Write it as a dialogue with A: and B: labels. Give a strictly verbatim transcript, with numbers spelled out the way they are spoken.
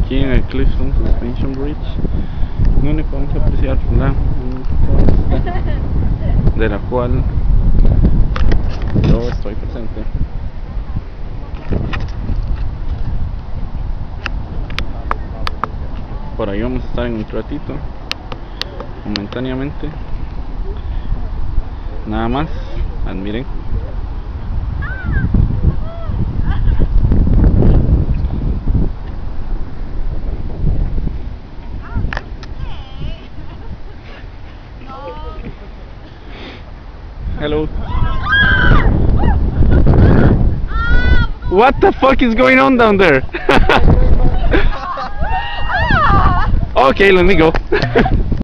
A: aquí en el Clifton Suspension Bridge, donde podemos apreciar la costa de la cual yo estoy presente. Por ahí vamos a estar en un ratito, momentáneamente. Nada más, admiren. Hello. What the fuck is going on down there? Okay, let me go.